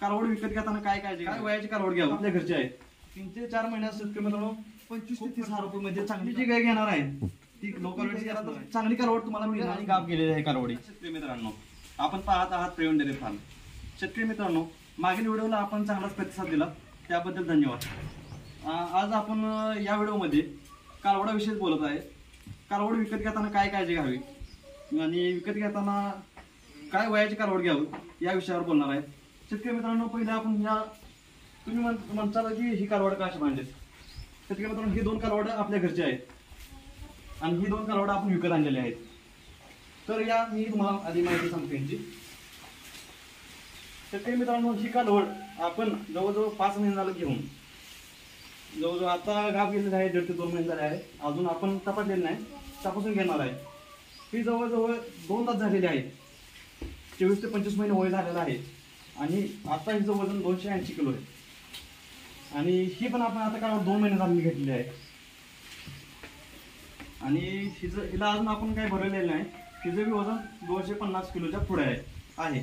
कालवड विकत घेताना काय काळजी, काय वयाची कालवड घ्या आपल्या घरची आहे. 3 ते 4 महिन्यात मित्रांनो 25 ते 30 हजार रुपये मध्ये चांगली जी गाय घेणार आहे ती लोकल चांगली कालवड तुम्हाला मिळेल आणि गाव गेलेली आहे कालवडी. शेतकरी मित्रांनो, आपण पाहत आहात प्रेवण डेअरी फार्म. शेतकरी मित्रांनो, मागील व्हिडिओला आपण चांगलाच प्रतिसाद दिला, त्याबद्दल धन्यवाद. आज आपण या व्हिडिओमध्ये कालवडाविषयी बोलत आहे. कालवड विकत घेताना काय काळजी घ्यावी आणि विकत घेताना काय वयाची कालवड घ्यावी या विषयावर बोलणार आहे. शेतकरी मित्रांनो, पहिले आपण या तुम्ही म्हणता की ही कालवड कशी मांडली. शेतकरी मित्रांनो, ही 2 कालवड आपल्या घरची आहेत आणि ही 2 कालवड आपण विकत आणलेली आहेत. तर या मी तुम्हाला आधी माहिती सांगतो यांची. शेतकरी मित्रांनो, ही कालवड आपण जवळजवळ 5 महिने झालं घेऊन, जवळजवळ आता गाव गेलेलं आहे 1.5 ते 2 महिने झाले आहे. अजून आपण तपासलेलं नाही, तपासून घेणार आहे. ही जवळजवळ 2 तास झालेली आहे. 24 ते 25 महिने वय झालेलं आहे आणि आता हिचं वजन 280 किलो आहे. आणि ही पण आपण आता काय 2 महिने झालेली घेतलेली आहे आणि हिला अजून आपण काही भरलेलं नाही. हिचं बी वजन 250 किलोच्या पुढे आहे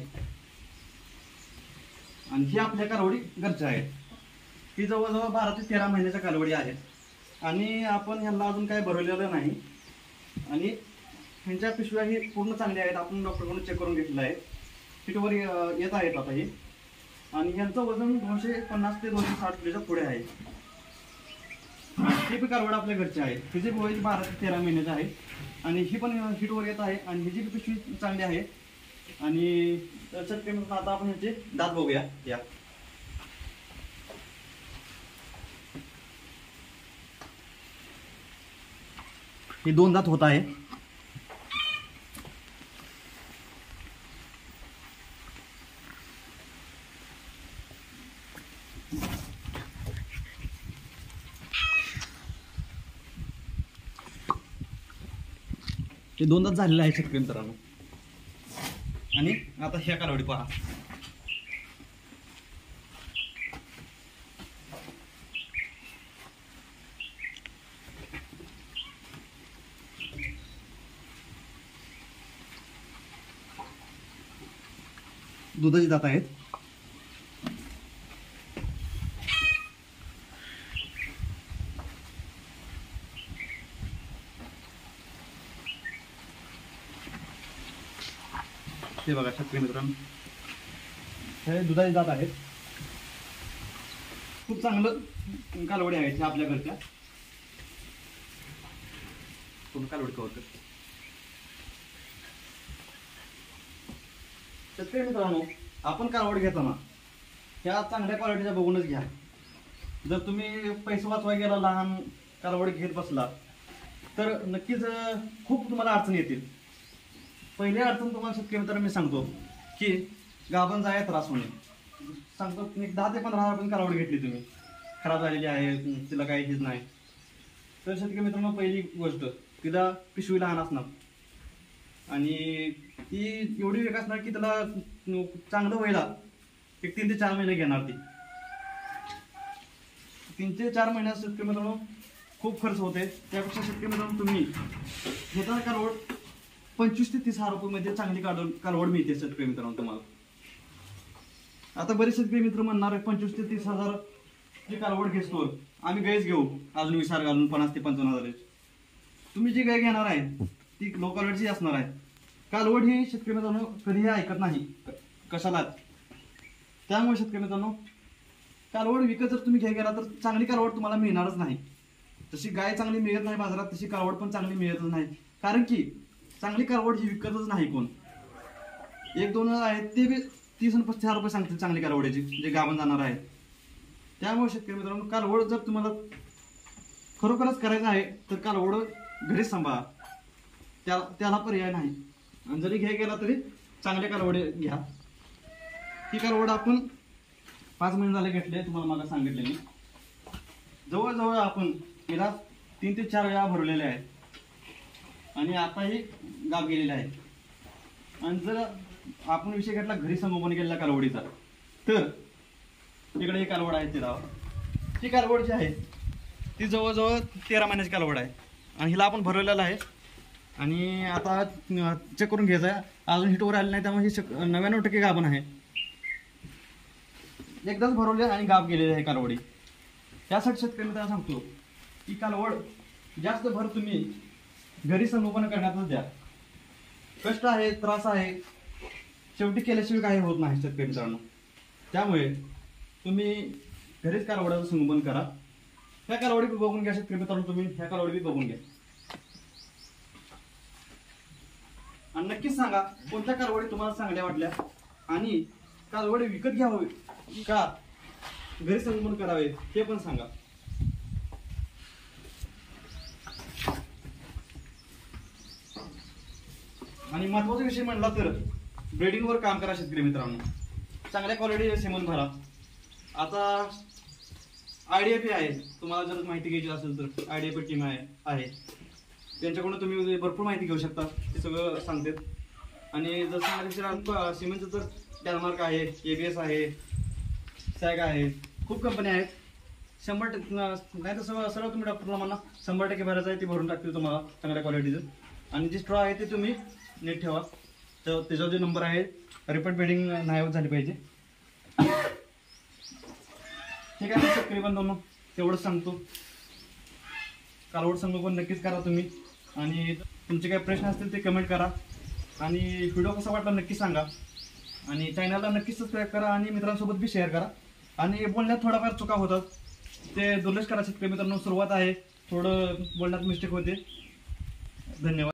आणि ही आपल्या कालवडी घरच्या आहेत. ही जवळजवळ 12 ते 13 महिन्याच्या कालवडी आहेत आणि आपण ह्यांना अजून काही भरवलेलं नाही. आणि ह्यांच्या पिशव्या ही पूर्ण चांगल्या आहेत. आपण डॉक्टरकडून चेक करून घेतलेलं आहे. फिटवर येत आहेत आता ही. आणि ह्यांचं वजन 250 ते 260 किलोच्या पुढे आहे. ही पण कालवड आपल्या घरची आहे. हिची वय 12 ते 13 महिन्याची आहे आणि ही पण हिटवर येत आहे आणि हिची पिशवी चांगली आहे. आणि आता आपण ह्याचे दात बघूया. या हे 2 दात होत आहे. हे 2 दात झालेलं आहे शेतकरी मित्रांनो. आणि आता ह्या कालवडी पहा. दुधाची दात आहेत. ते बघा शेतकरी मित्रांनो, हे दुधाची दात आहेत. खूप चांगलं कालवडी आहेत आपल्या घरच्या. पूर्ण कालवडी कव्हर कर. शेतकरी मित्रांनो, आपण कालवड घेताना ह्या चांगल्या क्वालिटीच्या बघूनच घ्या. जर तुम्ही पैसे वाचवाय गेला लहान कालवड घेत बसला तर नक्कीच खूप तुम्हाला अडचणी येतील. पहिली अडचण तुम्हाला शेतकरी मित्रांनो मी सांगतो की गाभण जायला त्रास होणे. सांगतो 10 ते 15 हजार पण कालवड घेतली तुम्ही, खराब झालेली आहे, तिला काही हेच नाही, तर शेतकरी मित्रांनो पहिली गोष्ट तिला पिशवी लहान असणार आणि ती एवढी वेग असणार की त्याला चांगलं व्हायला 3 ते 4 महिने घेणार. ती 3 ते 4 महिन्यात शेतकरी मित्रांनो खूप खर्च होते. त्यापेक्षा शेतकरी मित्रांनो तुम्ही घेताना कालवड 25 ते 30 हजार रुपये मध्ये चांगली कालवड मिळते शेतकरी मित्रांनो तुम्हाला. आता बरेच शेतकरी मित्र म्हणणार आहे 25 ते 30 हजार जी कालवड घेतो आम्ही गायच घेऊ अजून विचार घालून 50 ते 55 हजार. तुम्ही जी गाय घेणार आहे ती लो क्वालिटीची असणार आहे. कालवड ही शेतकरी मित्रांनो कधीही ऐकत नाही कशालाच. त्यामुळे शेतकरी मित्रांनो कालवड विकत जर तुम्ही घ्यायला गेला तर चांगली कालवड तुम्हाला मिळणारच नाही. जशी गाय चांगली मिळत नाही बाजारात तशी कालवड पण चांगली मिळतच नाही. कारण की चांगली कालवड ही विकतच नाही कोण. 1-2 आहेत ते बी 30 आणि 35 हजार रुपये सांगतील चांगली कालवडीची जे गाभण जाणार आहे. त्यामुळे शेतकरी मित्रांनो कालवड जर तुम्हाला खरोखरच करायचं आहे तर कालवड घरीच सांभाळा, त्याला पर्याय नाही. आणि जरी घ्याय गेला तरी चांगल्या कालवडी घ्या. ही कालवड आपण 5 महिने झाले घेतले, तुम्हाला मला सांगितले मी. जवळजवळ आपण तिला 3 ते 4 वेळा भरलेले आहे आणि आताही गाव गेलेले आहे. आणि जर आपण विषय घेतला घरी संगोपन केलेला कालवडीचा तर तिकडे ही कालवड आहे. ती कालवड जी आहे ती जवळजवळ 13 महिन्याची कालवड आहे आणि हिला आपण भरवलेलं आहे. आणि आता चेक करून घ्यायचं आहे, अजून हिटवर आले नाही त्यामुळे ही 99% गाभण आहे. एकदाच भरवले आणि गाप गेलेले आहे कालवडी. त्यासाठी शेतकरी मित्रांनो सांगतो की कालवड जास्त भर तुम्ही घरी संगोपन करण्यातच द्या. कष्ट आहे, त्रास आहे, शेवटी केल्याशिवाय काही होत नाही शेतकरी मित्रांनो. त्यामुळे तुम्ही घरीच कालवडाचं संगोपन करा. ह्या कालवडी बी बघून घ्या शेतकरी मित्रांनो, तुम्ही ह्या कालवडी बी बघून घ्या आणि नक्कीच सांगा कोणत्या कालवडी तुम्हाला चांगल्या वाटल्या आणि कालवडी विकत घ्यावे का घरी संगोपन करावे ते पण सांगा. आणि महत्वाचा विषय म्हणला तर ब्रीडिंगवर काम करा शेतकरी मित्रांनो. चांगल्या क्वालिटी सेमन भरा. आता IDFA आहे, तुम्हाला जर माहिती घ्यायची असेल तर IDFA टीम आहे त्यांच्याकडून तुम्ही भरपूर माहिती घेऊ शकता. ते सगळं सांगतात. आणि जर सांगायचं सिमेंटचं तर डॅनमार्क आहे, ABS आहे, सॅग आहे, खूप कंपन्या आहेत. 100% नाही तर सगळं तुम्ही डॉक्टरला म्हणा 100% भरायचं आहे, ते भरून टाकतील तुम्हाला चांगल्या क्वालिटीचं. आणि जी स्ट्रॉ आहे ते तुम्ही नीट ठेवा. तर त्याच्यावर जे नंबर आहे रिपीट ब्रीडिंग नाही झाली पाहिजे. ठीक आहे शेतकरी बांधवांनो, तेवढंच सांगतो. कालवड संगोपन नक्कीच करा तुम्ही. आणि तुमचे काही प्रश्न असतील ते कमेंट करा. आणि व्हिडिओ कसा वाटला नक्की सांगा. आणि चॅनलला नक्कीच सबस्क्राईब करा आणि मित्रांसोबत बी शेअर करा. आणि बोलण्यात थोडाफार चुका होतात ते दुर्लक्ष करा शेतकरी मित्रांनो. सुरुवात आहे, थोडं बोलण्यात मिस्टेक होते. धन्यवाद.